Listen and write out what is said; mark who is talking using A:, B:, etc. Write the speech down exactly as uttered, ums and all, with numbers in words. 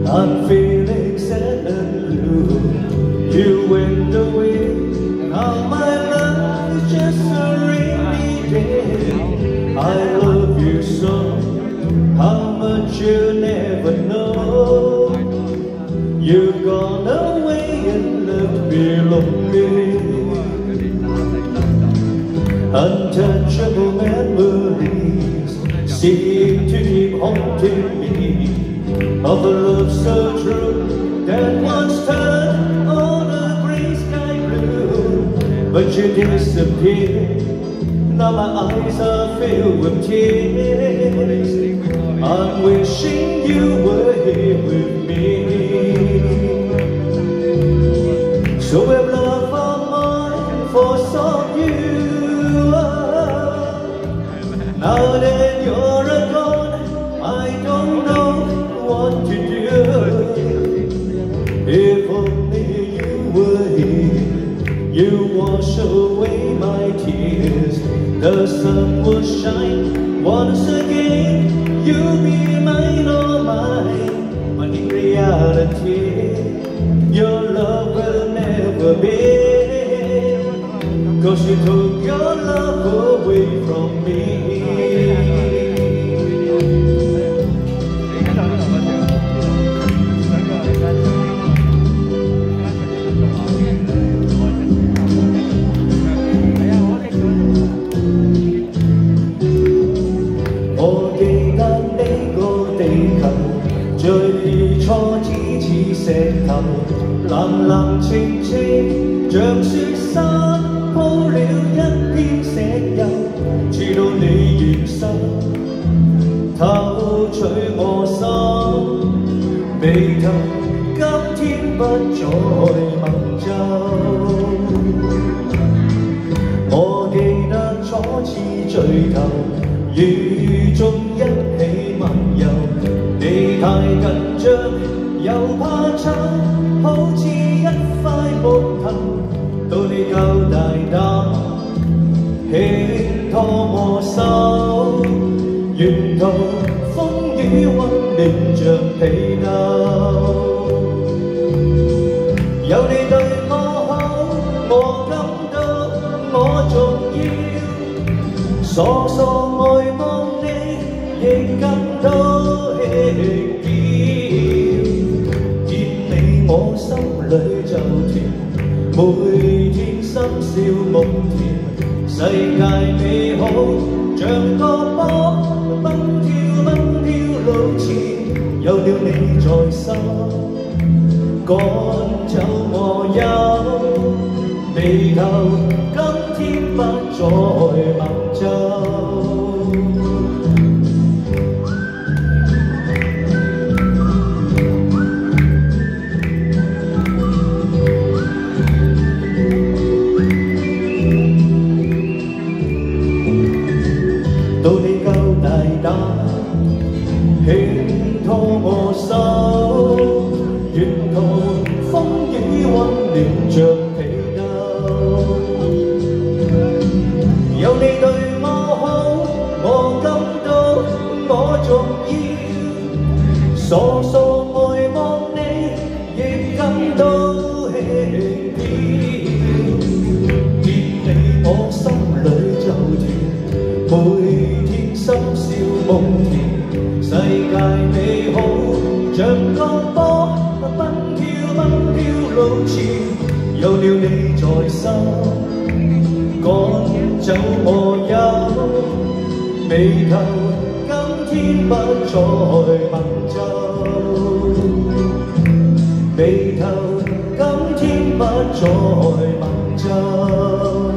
A: I'm feeling sad and blue. You went away. Now my love is just a rainy day. I love you so. How much you never know. You've gone away and left me lonely. Untouchable memories seem to keep haunting me of a love so true that once turned all the gray sky blue. But you disappeared. Now my eyes are filled with tears. I'm wishing you were here with me. So if love of mine forsook you, now that you're gone, I don't know what to do. If only you were here, you wash away my tears. The sun will shine once again. You'll be mine, oh mine. But in reality, your love will never be. 'Cause you took your love away from me. 我記得呢個地球最初只似石頭，藍藍清清像雪山，鋪了一片石油，住到你現身，偷取我心，眉頭今天不再墨皺。我記得初次聚頭。 雨中一起漫遊，你太緊張又怕醜，好似一塊木頭，到你夠大膽，輕拖我手，沿途風雨溫暖像被竇，有你對我好，我感到我重要，傻傻。 愛望你，亦感到輕佻。見你我心裏就甜，每天心笑夢甜。世界美好像個波，蹦跳蹦跳路前，有了你在身，趕走我憂。眉頭今天不再墨皺。 到你夠大膽，輕拖我手，沿途風雨溫暖像被竇。有你對我好，我感到我重要，傻傻愛望你，亦感到輕佻。見你我心裏就甜。 每天心笑夢甜，世界美好像個波，蹦跳蹦跳路前，有了你在身，趕走我憂。眉頭今天不再墨皺，眉頭今天不再墨皺。